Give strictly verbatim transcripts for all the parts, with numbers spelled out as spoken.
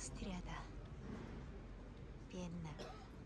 오스트리아다. 비엔나.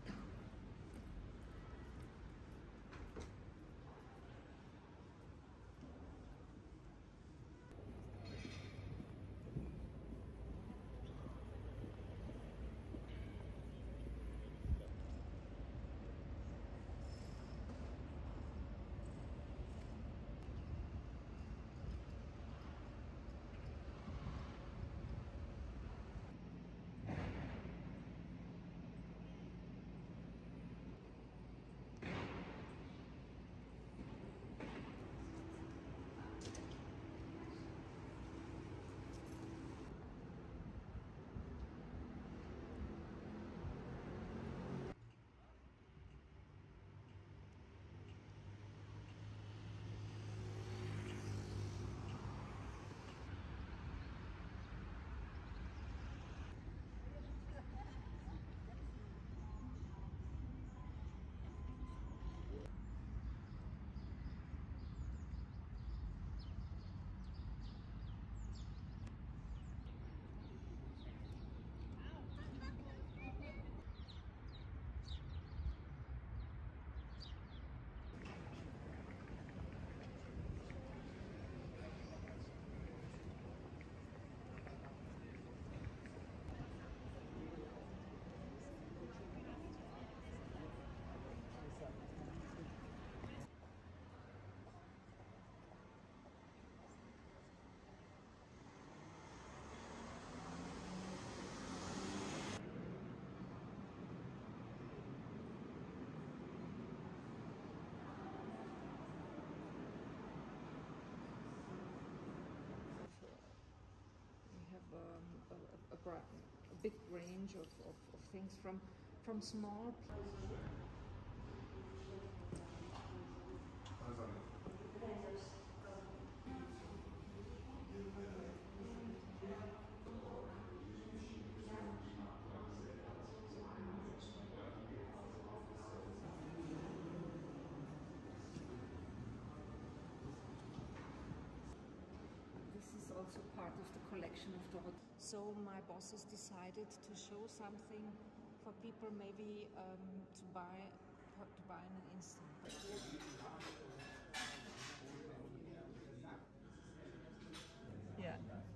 Um, a, a, a big range of, of, of things from from small. This is also part of the collection of Dorothy. So my bosses decided to show something for people maybe um, to buy to buy in an instant. Yeah.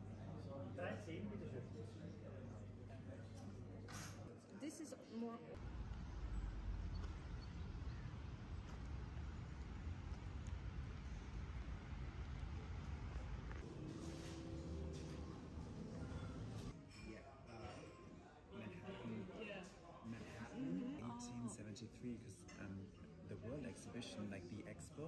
This is more. Manhattan, eighteen seventy-three, because um, the World Exhibition, like the Expo.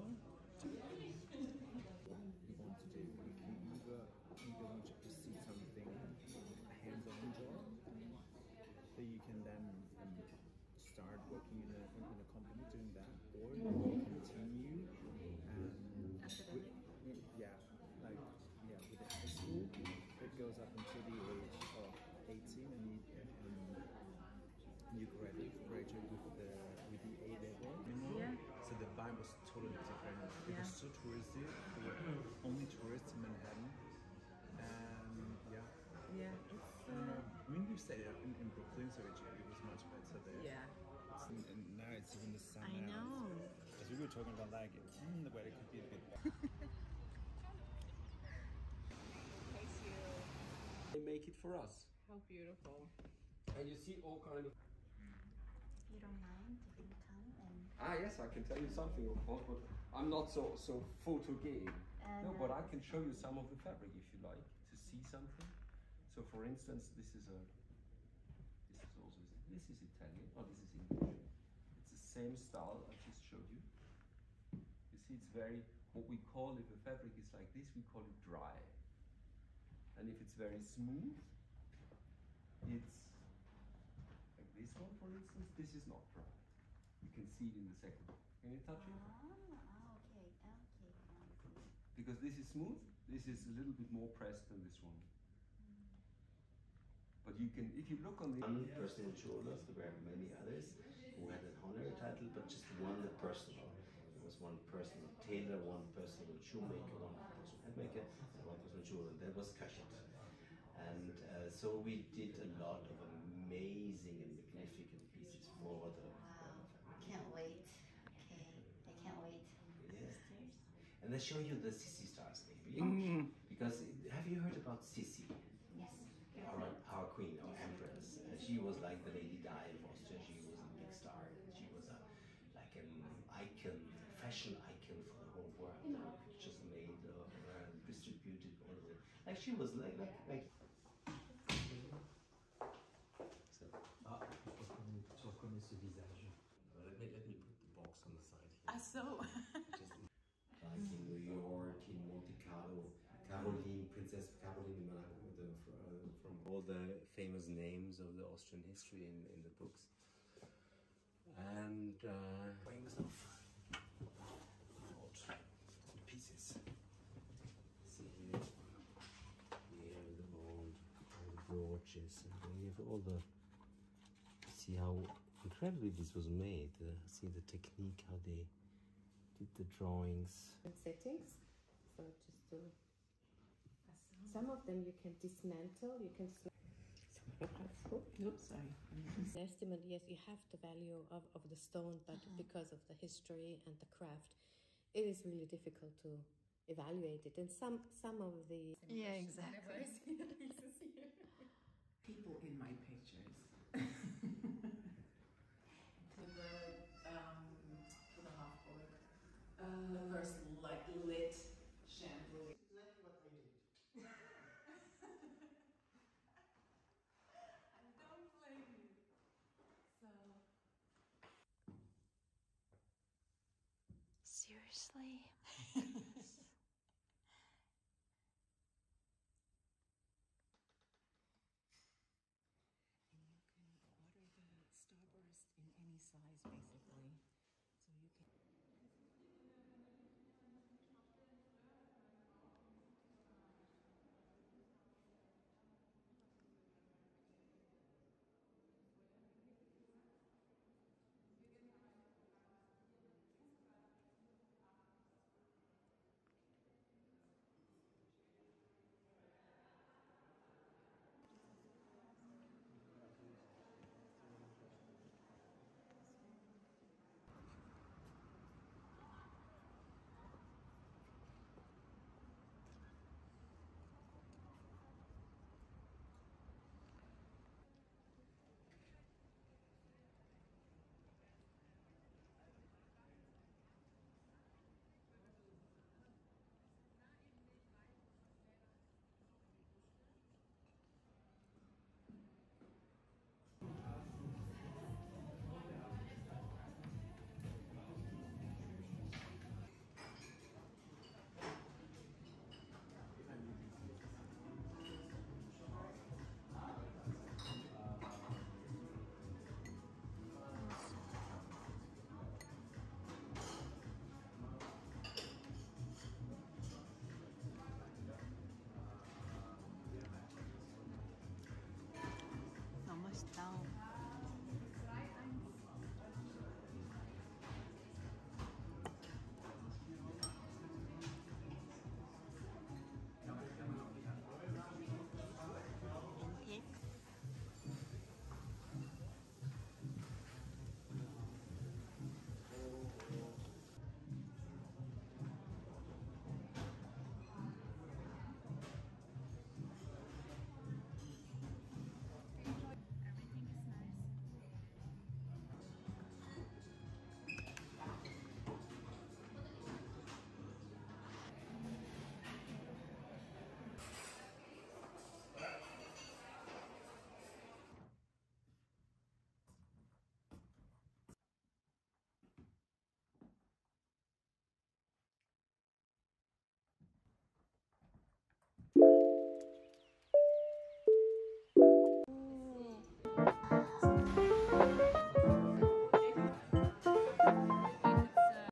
You want to do, if you either, either want to see something hands-on job, that you can then um, start working in a, in a company doing that, or you can continue um, with, yeah, like yeah, with the high school, it goes up until the age of eighteen, and you, um, you graduate, graduate with the with the A level. You know? Yeah. So the vibe was totally different. It Yeah. was so touristy. There were only tourists in Manhattan. And yeah. Yeah. It's, uh, uh, I mean, we stayed in, in Brooklyn, so it, it was much better there. yeah. It's, and now it's even the sun. I know. Because we were talking about like mm, the weather could be a bit better. They make it for us. How beautiful. And you see all kind of... You don't mind? You can come and... Ah, yes, I can tell you something, of course, but I'm not so so photogenic. Uh, no, no, but I can show you some of the fabric if you like to see something. So, for instance, this is a... This is also... This is Italian. Oh, this is English. It's the same style I just showed you. You see, it's very... What we call, if the fabric is like this, we call it dry. And if it's very smooth, it's like this one, for instance. This is not dry. You can see it in the second. Can you touch it? Ah, okay, okay. Because this is smooth, this is a little bit more pressed than this one. But you can, if you look on the... One personal jeweler, there were many others who had an honorary title, but just one the personal. There was one personal tailor, one personal shoemaker, one personal headmaker, and one personal jeweler, and that was Cachet. And uh, so we did a lot of amazing and magnificent pieces for the Wow. Can't wait. Okay. I can't wait. Yes. Sisters. And I show you the Sissi stars maybe. Because have you heard about Sissi? Yes. Our, our queen, our empress. Uh, she was like the Lady Di of Austria. She was a big star. She was a like an icon, fashion icon for the whole world. There were pictures made of her and distributed all over. Like she was like like like. So, Ah, tu reconnais ce visage. let me let me put the box on the side here. Ah, so. Just like in New York, in Monte Carlo, Caroline, Princess Caroline Monaco, the, uh, from all the famous names of the Austrian history in, in the books. And uh, wings of old pieces. See here, we have the old, all the brooches, and we have all the. See how incredibly this was made. Uh, see the technique, how they did the drawings. Settings, so just to some of them you can dismantle, you can Oops, sorry. estimate. Yes, you have the value of, of the stone, but because of the history and the craft, it is really difficult to evaluate it. And some some of the Yeah, exactly. People in my pictures. to the um, to the Hofburg, uh, the first like lit chandelier. Exactly what I did. I don't blame you. So. Seriously? And you can order the Starburst in any size, basically.